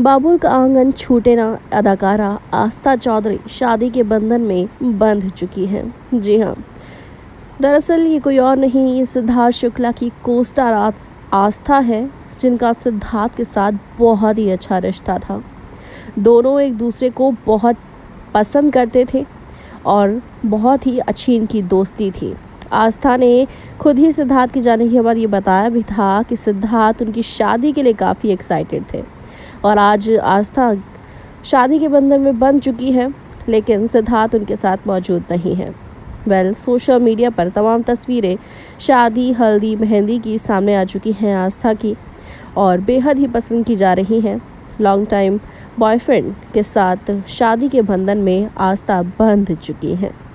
बाबुल का आंगन छूटे ना अदाकारा आस्था चौधरी शादी के बंधन में बंध चुकी हैं। जी हाँ, दरअसल ये कोई और नहीं, ये सिद्धार्थ शुक्ला की कोस्टार आस्था है, जिनका सिद्धार्थ के साथ बहुत ही अच्छा रिश्ता था। दोनों एक दूसरे को बहुत पसंद करते थे और बहुत ही अच्छी इनकी दोस्ती थी। आस्था ने खुद ही सिद्धार्थ के जाने के बाद ये बताया भी था कि सिद्धार्थ उनकी शादी के लिए काफ़ी एक्साइटेड थे और आज आस्था शादी के बंधन में बंध चुकी है, लेकिन सिद्धार्थ उनके साथ मौजूद नहीं है। सोशल मीडिया पर तमाम तस्वीरें शादी, हल्दी, मेहंदी की सामने आ चुकी हैं आस्था की और बेहद ही पसंद की जा रही हैं। लॉन्ग टाइम बॉयफ्रेंड के साथ शादी के बंधन में आस्था बंध चुकी हैं।